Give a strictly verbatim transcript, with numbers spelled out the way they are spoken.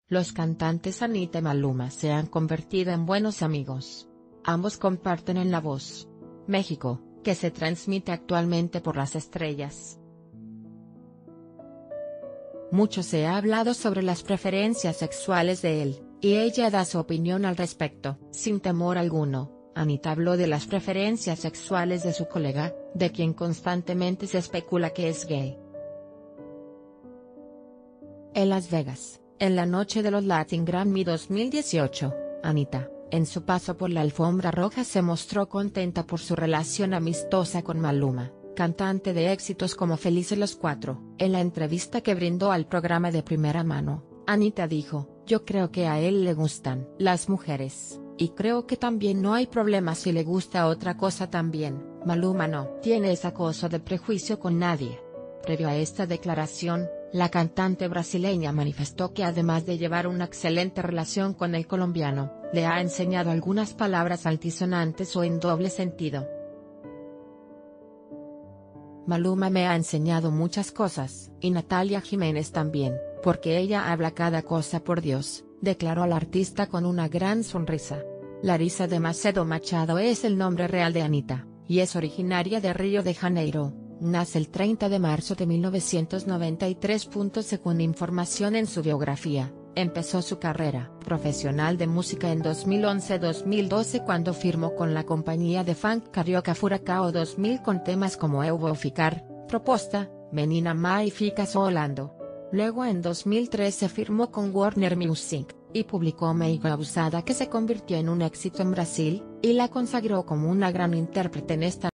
Los cantantes Anitta y Maluma se han convertido en buenos amigos. Ambos comparten en La Voz México, que se transmite actualmente por Las Estrellas. Mucho se ha hablado sobre las preferencias sexuales de él, y ella da su opinión al respecto. Sin temor alguno, Anitta habló de las preferencias sexuales de su colega, de quien constantemente se especula que es gay. En Las Vegas, en la noche de los Latin Grammy dos mil dieciocho, Anitta, en su paso por la alfombra roja, se mostró contenta por su relación amistosa con Maluma, cantante de éxitos como Felices los Cuatro. En la entrevista que brindó al programa De Primera Mano, Anitta dijo: "Yo creo que a él le gustan las mujeres, y creo que también no hay problema si le gusta otra cosa también. Maluma no tiene ese acoso de prejuicio con nadie". Previo a esta declaración, la cantante brasileña manifestó que además de llevar una excelente relación con el colombiano, le ha enseñado algunas palabras altisonantes o en doble sentido. "Maluma me ha enseñado muchas cosas, y Natalia Jiménez también, porque ella habla cada cosa, por Dios", declaró la artista con una gran sonrisa. Larissa de Macedo Machado es el nombre real de Anitta, y es originaria de Río de Janeiro. Nace el treinta de marzo de mil novecientos noventa y tres. Según información en su biografía, empezó su carrera profesional de música en dos mil once dos mil doce cuando firmó con la compañía de funk carioca Furacão dos mil con temas como Eu Vou Ficar, Proposta, Menina Má y Fica Solando. Luego en dos mil trece firmó con Warner Music, y publicó Meiga Abusada, que se convirtió en un éxito en Brasil, y la consagró como una gran intérprete en esta